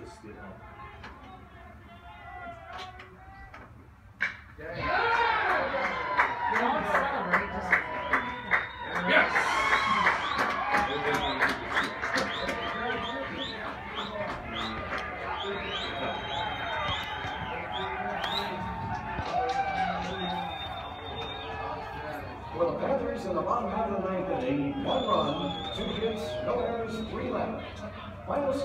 For the Panthers in the bottom half of the ninth inning, 1 run, 2 hits, no errors, 3 left. Final